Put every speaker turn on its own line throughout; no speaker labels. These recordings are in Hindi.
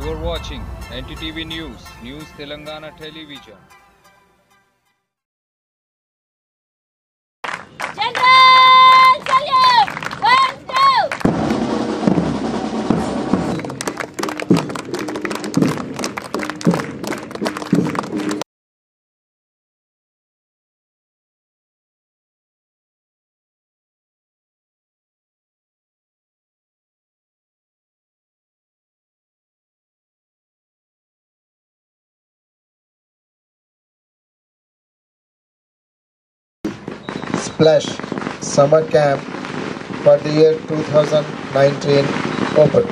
You're watching NTTV News, News Telangana Television.
General salute! 1, 2.
Splash Summer Camp for the year 2019 open.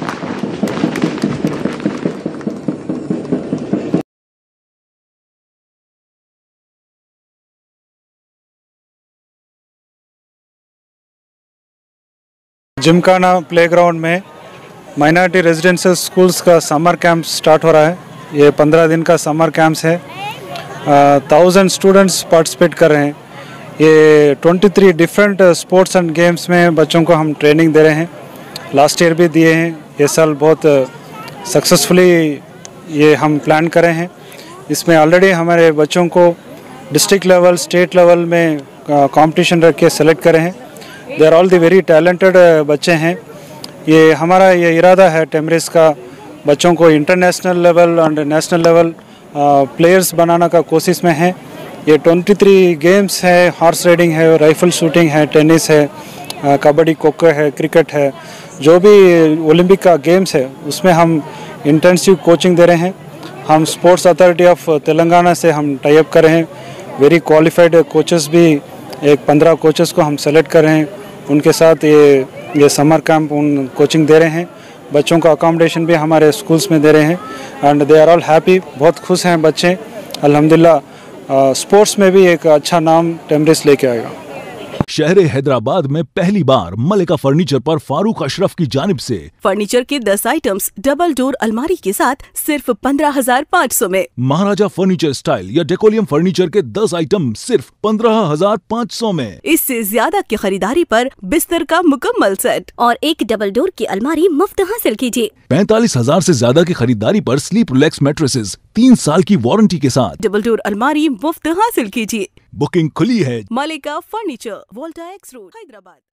Gymkhana playground में माइनॉरिटी रेजिडेंशियल स्कूल्स का समर कैंप स्टार्ट हो रहा है। ये 15 दिन का समर कैंप्स है। 1000 स्टूडेंट्स पार्टिसिपेट कर रहे हैं। ये 23 डिफरेंट स्पोर्ट्स एंड गेम्स में बच्चों को हम ट्रेनिंग दे रहे हैं। लास्ट ईयर भी दिए हैं। ये साल बहुत सक्सेसफुली ये हम प्लान कर रहे हैं। इसमें ऑलरेडी हमारे बच्चों को डिस्ट्रिक्ट लेवल, स्टेट लेवल में कंपटीशन रख के सेलेक्ट करे हैं। They are all the very talented बच्चे हैं। ये हमारा ये इरादा है टेमरेस का बच्चों को इंटरनेशनल लेवल और नेशनल लेवल प्लेयर्स बनाने का कोशिश में है। ये 23 गेम्स है, हॉर्स राइडिंग है, राइफल शूटिंग है, टेनिस है, कबड्डी, खो-खो है, क्रिकेट है। जो भी ओलंपिक का गेम्स है उसमें हम इंटेंसिव कोचिंग दे रहे हैं। हम स्पोर्ट्स अथॉरिटी ऑफ तेलंगाना से हम टाई अप कर रहे हैं। वेरी क्वालिफाइड कोचेस भी एक 15 कोचेस को हम सेलेक्ट कर रहे हैं। उनके साथ ये समर कैंप उन कोचिंग दे रहे हैं। बच्चों का अकोमोडेशन भी हमारे स्कूल्स में दे रहे हैं and they are all happy. बहुत खुश हैं बच्चे अल्हम्दुलिल्लाह। स्पोर्ट्स में भी एक अच्छा नाम टेमरेस लेके आएगा।
शहर हैदराबाद में पहली बार मलिका फर्नीचर पर फारूक अशरफ की जानिब से
फर्नीचर के 10 आइटम्स डबल डोर अलमारी के साथ सिर्फ 15,500 में।
महाराजा फर्नीचर स्टाइल या डेकोलियम फर्नीचर के 10 आइटम सिर्फ 15,500 में।
इससे ज्यादा की खरीदारी पर बिस्तर का मुकम्मल सेट
और एक डबल डोर की अलमारी मुफ्त हासिल कीजिए।
45,000 से ज्यादा की खरीदारी पर स्लीप रिलैक्स मैट्रेसेस 3 साल की वारंटी के साथ
डबल डोर अलमारी मुफ्त हासिल कीजिए।
बुकिंग खुली है।
Malika furniture, Volta X road, Hyderabad.